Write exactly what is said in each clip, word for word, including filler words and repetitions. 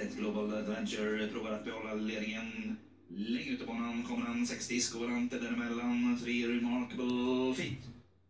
ett Global Adventure provar att behålla ledningen. Längre ut på banan kommer han sex Disco Volante däremellan, tre Remarkable Feet.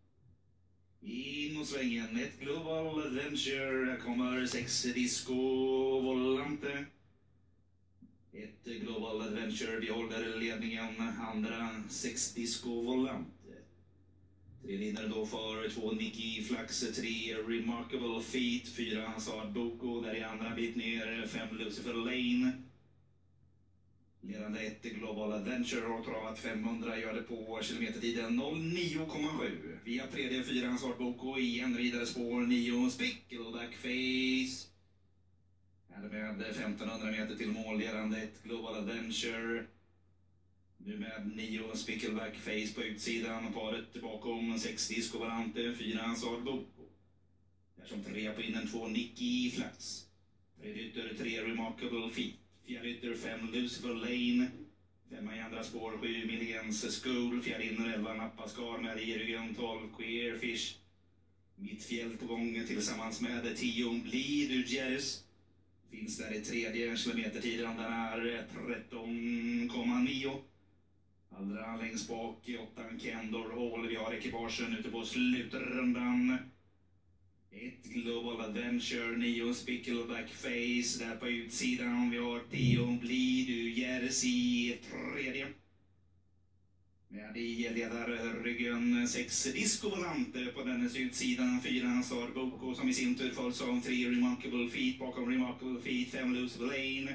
In mot svängen, ett Global Adventure, här kommer sex Disco Volante. Ett Global Adventure behåller ledningen, andra sex Disco Volante. Tre vinnare då för två Nicky Flax, tre Remarkable Feet, fyra Hazard Boko, där är andra bit ner, fem Lucifer Lane. Ledande ett Global Adventure har travat femhundra, gör det på kilometertiden noll nio komma sju. Via tredje, fyra Hazard Boko, igen vidare spår nio Spickleback Face. Här med femtonhundra meter till mål, ledande ett Global Adventure. Nu med nio Spickleback Face på utsidan, paret bakom sex Disco Volante, fyra Hazard Boko. Där som trea på innen två Nicky Flax. Tredje ytter tre Remarkable Feet. Fjärde ytter fem Lucifer Lane. Femma i andra spår sju Millions School. Fjärde inner elva Nappaskar med i ryggen tolv Queerfish. Mittfjäll på gång tillsammans med tio Bleed Ugeris. Finns där i tredje kilometertiden, den är tretton komma nio. Allra längst bak åttan Kendor Hall. Vi har ekipagen ute på slutrundan. Ett Global Adventure, nio Spickleback Face där på utsidan. Vi har tio Bleed Ugeris i tredje. Med i ledarryggen sex Disco Volante på dennes utsidan, fyra Hazard Boko som i sin tur följs av tre Remarkable Feet, bakom Remarkable Feet fem Lucifer Lane.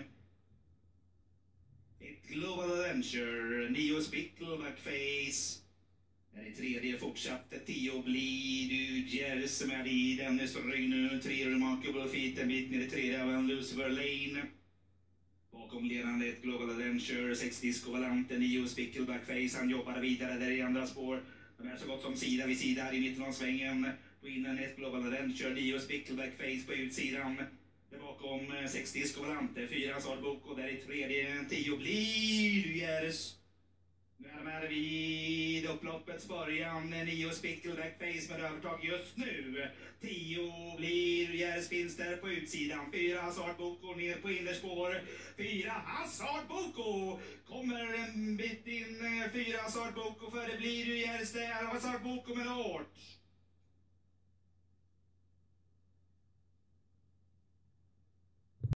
Ett Global Adventure, nio Spickleback Face. Där i tredje fortsatt tio Bleed Ugeris med i dennes rygg nu, tre Remarkable Feet, en bit ner i tredje av en Lucifer Lane. Bakom ledande ett Global Adventure, sex Disco Volante, nio Spickleback Face. Han jobbar vidare där i andra spår. De är så gott som sida vid sida här i mitten av svängen. På innan ett Global Adventure, nio Spickleback Face på utsidan. Där bakom sex Disco Volante, fyra Hazard Boko, där i tredje tio Bleed Ugeris. Nu är de vid upploppets början, nio Spickleback Face med övertag just nu. tio blir Ugeris finns där på utsidan. fyra Hazard Boko ner på innerspår. fyra Hazard Boko kommer en bit in. fyra Hazard Boko för det blir Ugeris där. Hazard Boko med hårt.